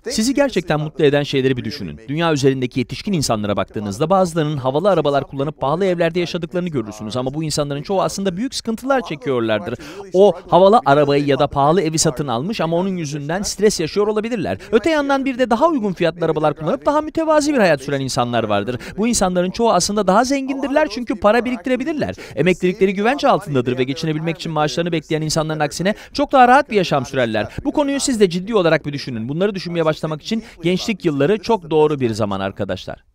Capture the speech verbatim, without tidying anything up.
Sizi gerçekten mutlu eden şeyleri bir düşünün. Dünya üzerindeki yetişkin insanlara baktığınızda bazılarının havalı arabalar kullanıp pahalı evlerde yaşadıklarını görürsünüz ama bu insanların çoğu aslında büyük sıkıntılar çekiyorlardır. O havalı arabayı ya da pahalı evi satın almış ama onun yüzünden stres yaşıyor olabilirler. Öte yandan bir de daha uygun fiyatlı arabalar kullanıp daha mütevazi bir hayat süren insanlar vardır. Bu insanların çoğu aslında daha zengindirler çünkü para biriktirebilirler. Emeklilikleri güvence altındadır ve geçinebilmek için maaşlarını bekleyen insanların aksine çok daha rahat bir yaşam sürerler. Bu konuyu siz de ciddi olarak bir düşünün. Bunları düşünmeye başlamak için gençlik yılları çok doğru bir zaman arkadaşlar.